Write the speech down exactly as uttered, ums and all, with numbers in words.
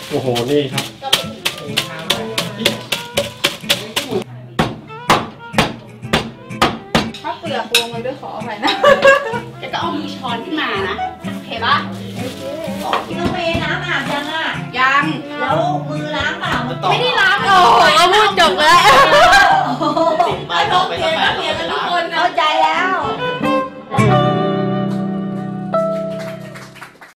โอ้โหนี่ครับถ้าเปลือกลงไปด้วยขออภัยนะจะก็เอามือช้อนขึ้นมานะโอเคปะพี่น้องเมย์น้ำอาบยังอ่ะยังแล้วมือล้างเปล่าไม่ได้ล้างโอ้โหเอาพูดจบแล้ว